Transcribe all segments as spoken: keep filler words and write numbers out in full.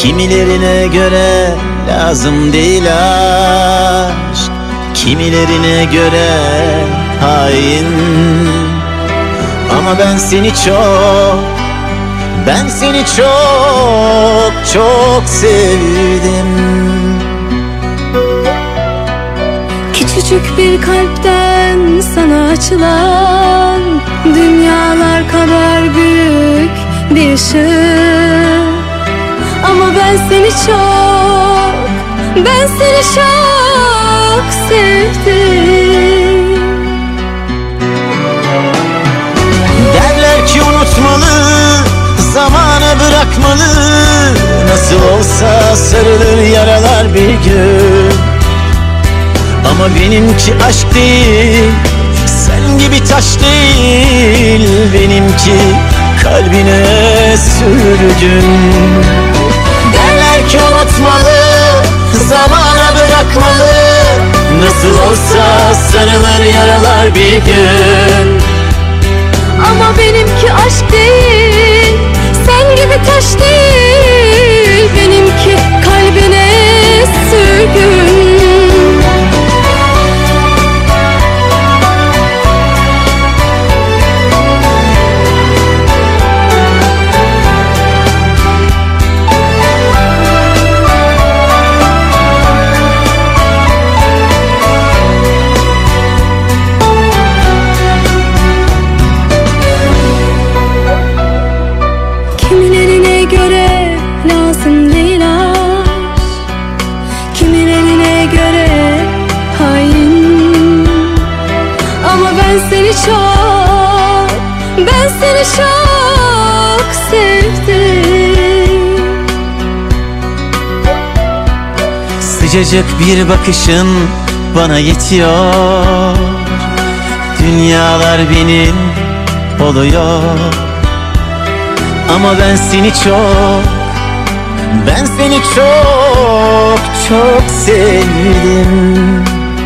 Kimilerine göre lazım değil aşk, kimilerine göre hain. Ama ben seni çok, ben seni çok çok sevdim. Küçücük bir kalpten sana açılan dünyalar kadar büyük bir ışık. Ama ben seni çok, ben seni çok sevdim. Derler ki unutmalı, zamana bırakmalı. Nasıl olsa sarılır yaralar bir gün. Ama benimki aşk değil, sen gibi taş değil. Benimki kalbine sürgün. Derler ki unutmalı, zamana bırakmalı. Nasıl olsa sarılır yaralar bir gün. Ama benimki aşk değil, sen gibi taş değil. Benimki kalbine sürgün. Kimilerine göre lazım değil aşk, kimilerine göre hain. Ama ben seni çok, ben seni çok sevdim. Sıcacık bir bakışın bana yetiyor. Dünyalar benim oluyor. Ama ben seni çok, ben seni çok çok sevdim.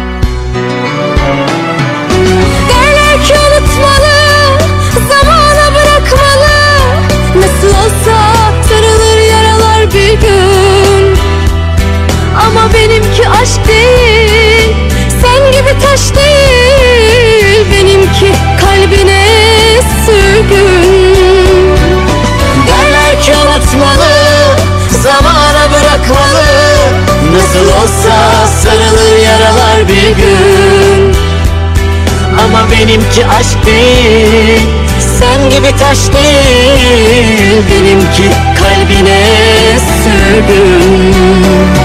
Derler ki unutmalı, zamana bırakmalı. Nasıl olsa sarılır yaralar bir gün. Ama benimki aşk değil, sen gibi taş değil. Benimki kalbine sürgün. Unutmalı, zamana bırakmalı. Nasıl olsa sarılır yaralar bir gün. Ama benimki aşk değil, sen gibi taş değil. Benimki kalbine sürgün.